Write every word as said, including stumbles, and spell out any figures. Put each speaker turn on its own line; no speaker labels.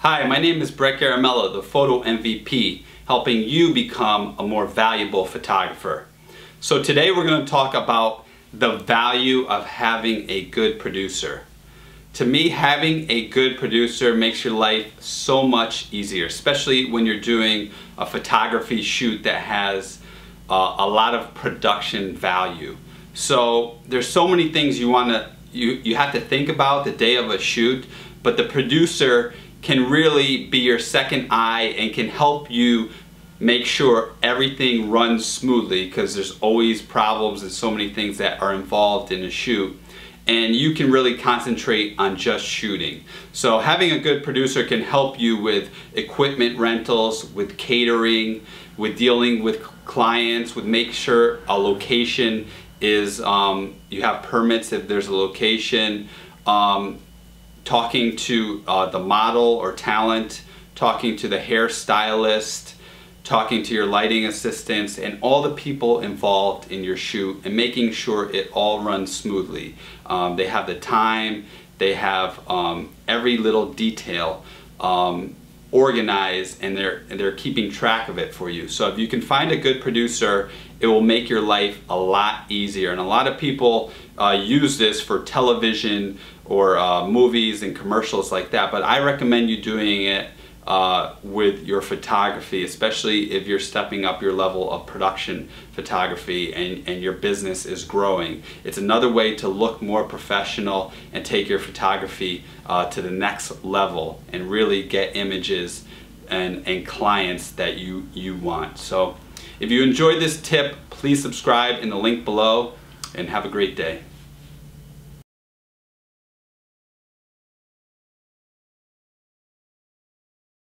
Hi, my name is Brett Garamello, the Photo M V P, helping you become a more valuable photographer. So today we're going to talk about the value of having a good producer. To me, having a good producer makes your life so much easier, especially when you're doing a photography shoot that has uh, a lot of production value. So there's so many things you want to you you have to think about the day of a shoot, but the producer can really be your second eye and can help you make sure everything runs smoothly, because there's always problems and so many things that are involved in a shoot, and you can really concentrate on just shooting. So having a good producer can help you with equipment rentals, with catering, with dealing with clients, with make sure a location is, um, you have permits if there's a location, um, talking to uh, the model or talent, talking to the hairstylist, talking to your lighting assistants, and all the people involved in your shoot, and making sure it all runs smoothly. Um, they have the time, they have um, every little detail um, organized, and they're, and they're keeping track of it for you. So if you can find a good producer, it will make your life a lot easier. And a lot of people uh, use this for television or uh, movies and commercials like that, but I recommend you doing it uh, with your photography, especially if you're stepping up your level of production photography and, and your business is growing. It's another way to look more professional and take your photography uh, to the next level and really get images and, and clients that you, you want. So if you enjoyed this tip, please subscribe in the link below, and have a great day.